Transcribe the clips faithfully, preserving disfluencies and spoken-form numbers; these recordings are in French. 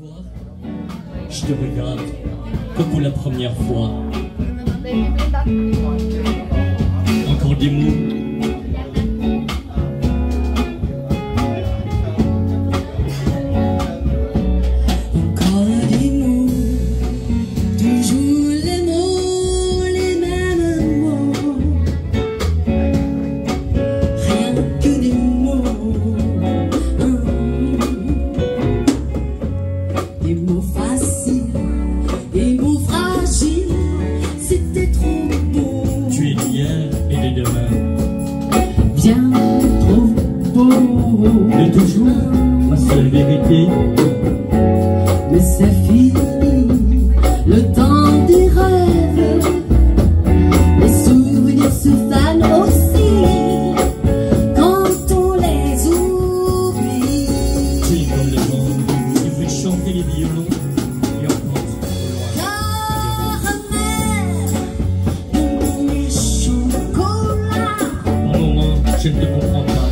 soir, je te regarde comme pour la première fois. Encore des mots. Des mots faciles, des mots fragiles, c'était trop beau. Tu es d'hier et de demain, bien trop beau. de toujours, ma seule vérité. Mais c'est fini, le temps des rêves. Les souvenirs se fanent aussi quand on les oublie. Tu es comme le monde, il veut chanter les violons et entendre Caramel, les chocolats. Par moment, je ne te comprends pas.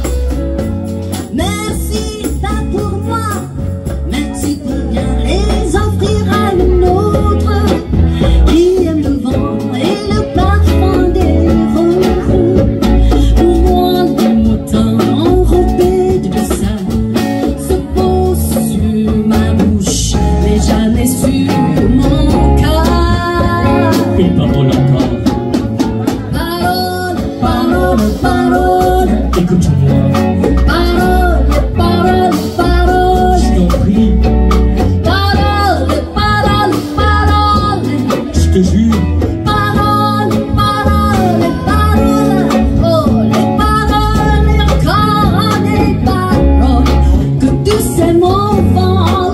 Merci pas pour moi, merci pour bien les offrir à une autre qui aime le vent et le parfum des roses. Pour moi, le motin enrobé de sel se pose sur ma bouche, mais jamais sur mon cœur. Une parole encore, Parole, parole, parole, écoute-moi, parole, parole, parole. je t'en prie, Parole, parole, parole, je te jure. parole, parole, parole, oh les paroles et encore des paroles que tous ces mots vont.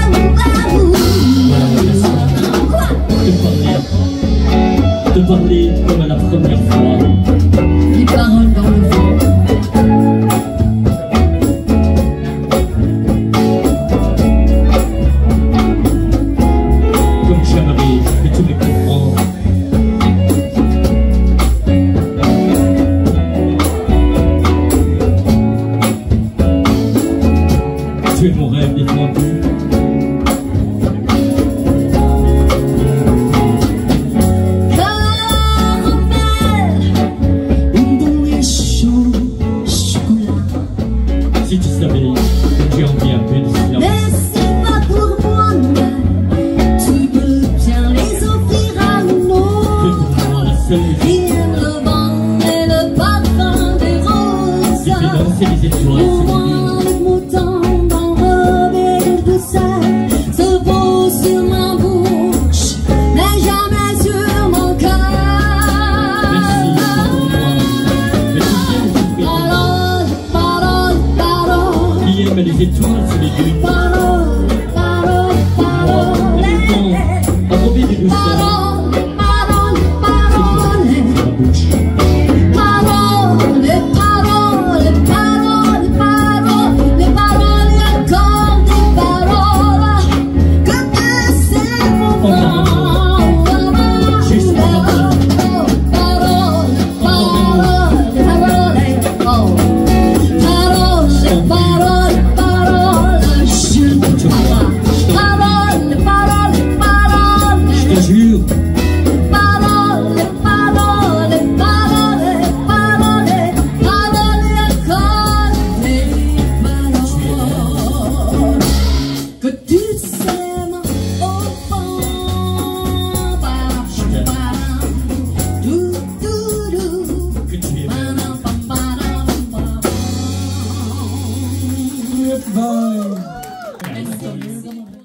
Quoi? Te parler, te parler comme à la première fois. Les paroles dans le vent. Comme j'aimerais que tu me comprennes. Tu es mon rêve défendu. Caramel, bonbon et chaud, chocolat. Si tu savais que j'ai envie un peu de silence. Mais c'est pas pour moi-même, tu peux bien les offrir à une Que autre pour moi, la seule qui aime le vent et le parfum des roses. qui fait danser les étoiles Pour sur moi, les le mouton enrobé de sel se pose sur ma bouche, mais jamais sur mon cœur. Merci, pardonne-moi. Mais tu viens de souffrir. Parole, parole, parole. Qui aime les étoiles sur les dunes. Parole, parole, parole. Le mouton enrobé de douceur. Parole, parole, parole. Sur la bouche. Parole, parole, parole, parole. Les paroles et encore des paroles que tu sais Oh non, non, non. Juste une parole. Parole, parole, parole. Oh. Parole, parole, parole. Je ne peux pas. Parole, parole, parole. Je te jure. Parole, parole, parole, parole, parole, encore des paroles que tu sèmes au fond. Parle, parle, dou, dou, dou. Que tu es Parle, parle, parle, parle. belle. Bye.